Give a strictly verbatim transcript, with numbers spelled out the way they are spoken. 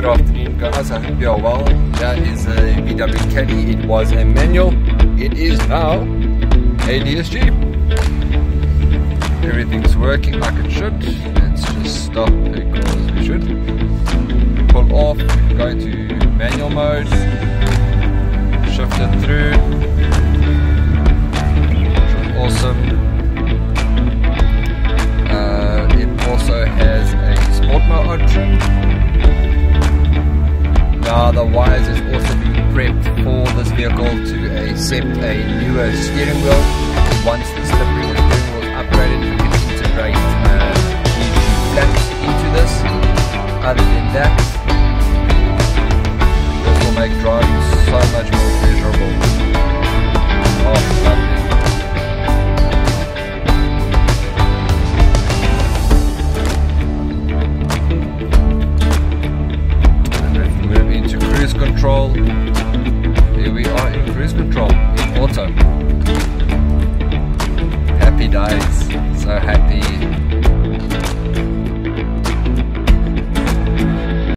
Good afternoon guys, I hope you are well. That is a V W Caddy. It was a manual, it is now a D S G. Everything's working like it should. Let's just stop because we should. Pull off, go into manual mode, shift it through. Awesome. Uh, it also has a sport mode option. Now the wires is also being prepped for this vehicle to accept a newer steering wheel. Once the slippery steering wheel is upgraded, we can integrate uh, these flaps into this. Other than that, this will make driving so much more pleasurable. Oh, lovely. Control. Here we are in cruise control in auto.